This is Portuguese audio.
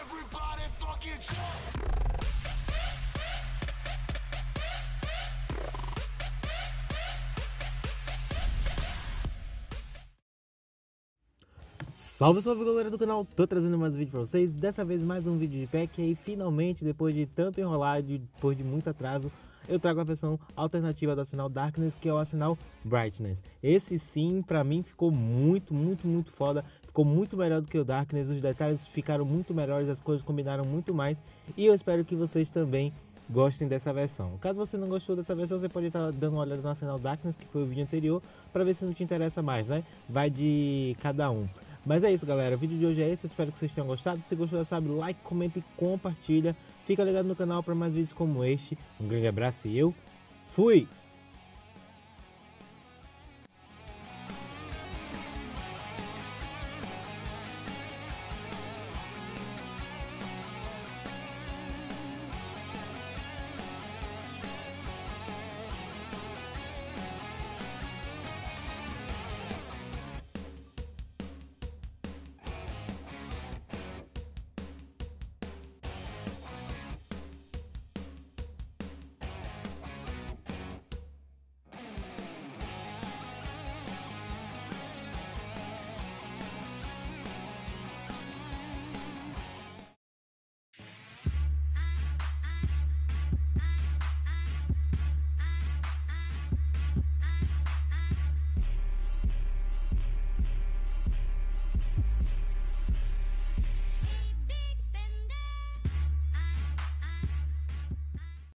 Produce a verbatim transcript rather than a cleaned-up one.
Everybody fucking jump! Salve, salve galera do canal, tô trazendo mais um vídeo pra vocês, dessa vez mais um vídeo de pack e finalmente, depois de tanto enrolar, depois de muito atraso, eu trago a versão alternativa do Arsenal Darkness, que é o Arsenal Brightness. Esse sim, pra mim, ficou muito, muito, muito foda, ficou muito melhor do que o Darkness, os detalhes ficaram muito melhores, as coisas combinaram muito mais, e eu espero que vocês também gostem dessa versão. Caso você não gostou dessa versão, você pode estar dando uma olhada no Arsenal Darkness, que foi o vídeo anterior, pra ver se não te interessa mais, né? Vai de cada um. Mas é isso, galera, o vídeo de hoje é esse, eu espero que vocês tenham gostado. Se gostou, já sabe, like, comenta e compartilha. Fica ligado no canal para mais vídeos como este. Um grande abraço e eu fui!